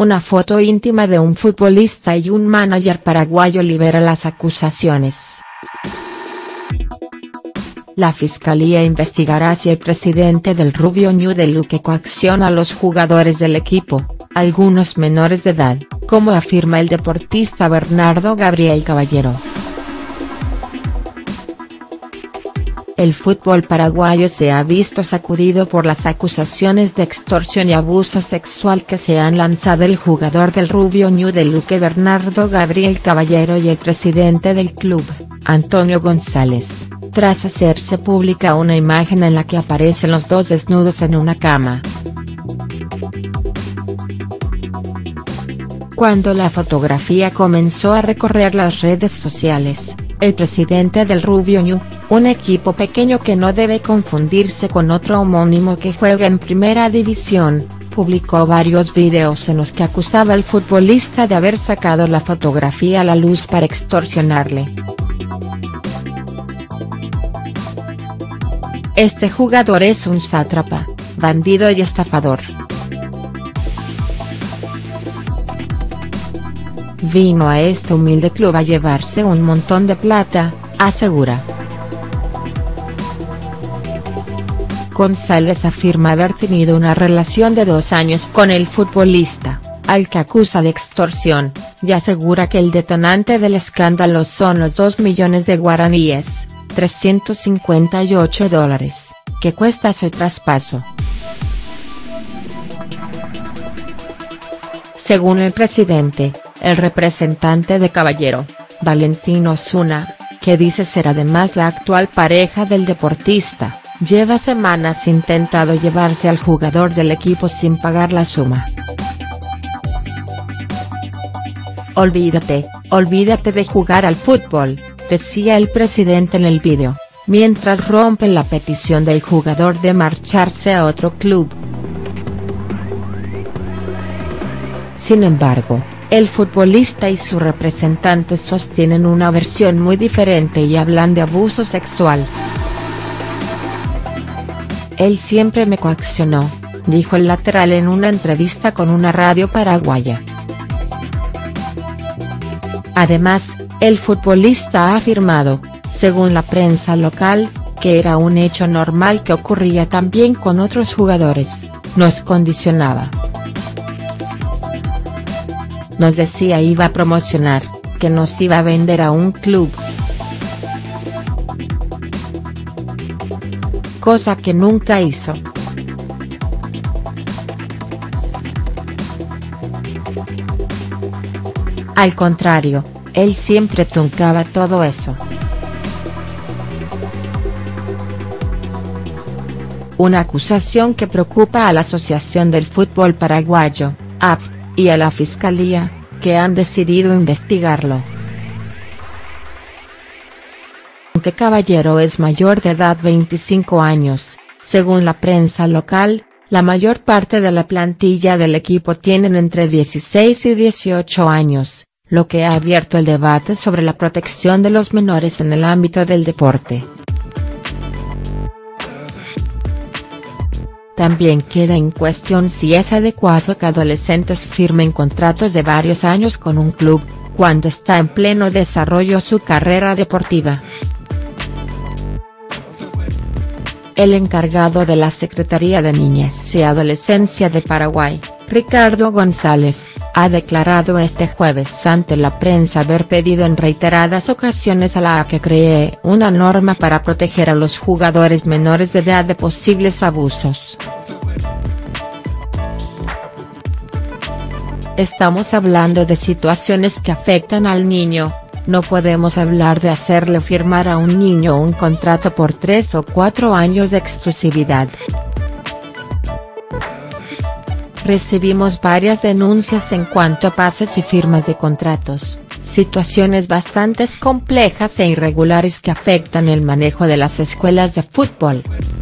Una foto íntima de un futbolista y un manager paraguayo libera las acusaciones. La fiscalía investigará si el presidente del Rubio Ñu de Luque coacciona a los jugadores del equipo, algunos menores de edad, como afirma el deportista Bernardo Gabriel Caballero. El fútbol paraguayo se ha visto sacudido por las acusaciones de extorsión y abuso sexual que se han lanzado el jugador del Rubio Ñu de Luque Bernardo Gabriel Caballero y el presidente del club, Antonio González, tras hacerse pública una imagen en la que aparecen los dos desnudos en una cama. Cuando la fotografía comenzó a recorrer las redes sociales, el presidente del Rubio Ñu, un equipo pequeño que no debe confundirse con otro homónimo que juega en Primera División, publicó varios videos en los que acusaba al futbolista de haber sacado la fotografía a la luz para extorsionarle. Este jugador es un sátrapa, bandido y estafador. Vino a este humilde club a llevarse un montón de plata, asegura. González afirma haber tenido una relación de 2 años con el futbolista, al que acusa de extorsión, y asegura que el detonante del escándalo son los 2 millones de guaraníes, $358, que cuesta su traspaso. Según el presidente, el representante de Caballero, Valentín Osuna, que dice ser además la actual pareja del deportista, lleva semanas intentando llevarse al jugador del equipo sin pagar la suma. Olvídate de jugar al fútbol, decía el presidente en el video, mientras rompe la petición del jugador de marcharse a otro club. Sin embargo, el futbolista y su representante sostienen una versión muy diferente y hablan de abuso sexual. Él siempre me coaccionó, dijo el lateral en una entrevista con una radio paraguaya. Además, el futbolista ha afirmado, según la prensa local, que era un hecho normal que ocurría también con otros jugadores, nos condicionaba. Nos decía iba a promocionar, que nos iba a vender a un club. Cosa que nunca hizo. Al contrario, él siempre truncaba todo eso. Una acusación que preocupa a la Asociación del Fútbol Paraguayo, AF, y a la Fiscalía, que han decidido investigarlo. Aunque Caballero es mayor de edad 25 años, según la prensa local, la mayor parte de la plantilla del equipo tienen entre 16 y 18 años, lo que ha abierto el debate sobre la protección de los menores en el ámbito del deporte. También queda en cuestión si es adecuado que adolescentes firmen contratos de varios años con un club, cuando está en pleno desarrollo su carrera deportiva. El encargado de la Secretaría de Niñez y Adolescencia de Paraguay, Ricardo González, ha declarado este jueves ante la prensa haber pedido en reiteradas ocasiones a la AFA que cree una norma para proteger a los jugadores menores de edad de posibles abusos. Estamos hablando de situaciones que afectan al niño, no podemos hablar de hacerle firmar a un niño un contrato por 3 o 4 años de exclusividad. Recibimos varias denuncias en cuanto a pases y firmas de contratos, situaciones bastante complejas e irregulares que afectan el manejo de las escuelas de fútbol.